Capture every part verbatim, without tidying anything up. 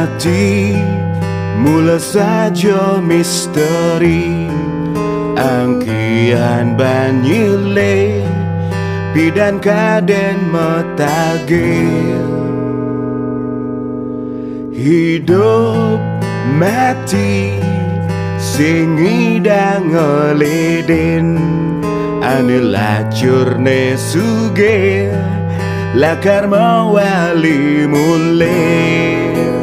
mati mula saja misteri angkian banyile pidan kaden metagil hidup mati sing idang ngeleden ane lacur ne suge lakar mawali mulai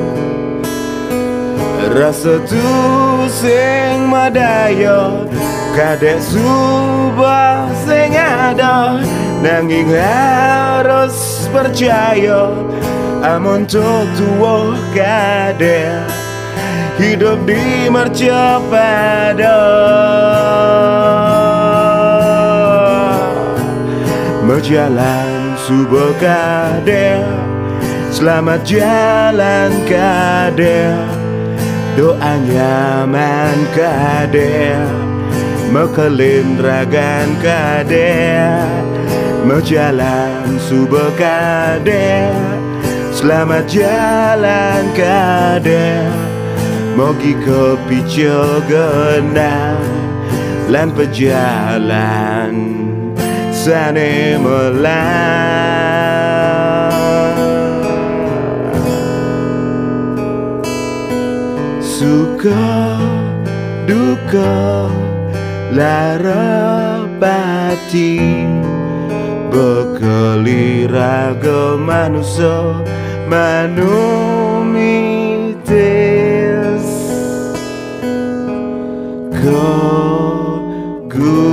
rasa tu sing madaya kadek subah sing ada nanging harus percaya amun tuwa kadek hidup di mercapada berjalan subah kadek selamat jalan kadek doa nyaman kadek mekelin ragan kadek berjalan subah kadek selamat jalan kadek mogi kepicu genah lan pejalan sane melang suka duka lara pati bekali raga manusia manumites kau